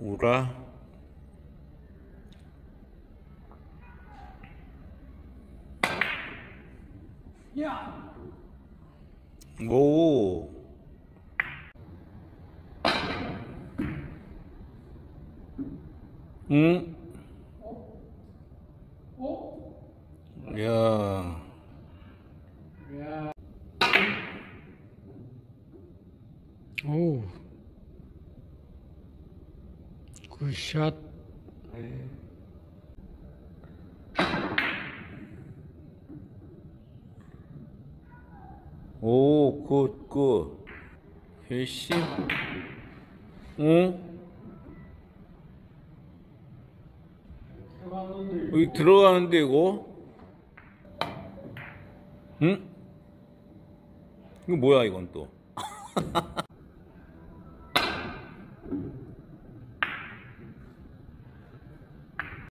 우라. 야. 오. 응? 야. 야. 오. 굿샷. 오, 굿. 회심. 응? 여기 들어가는데, 이거? 응? 이거 뭐야, 이건 또?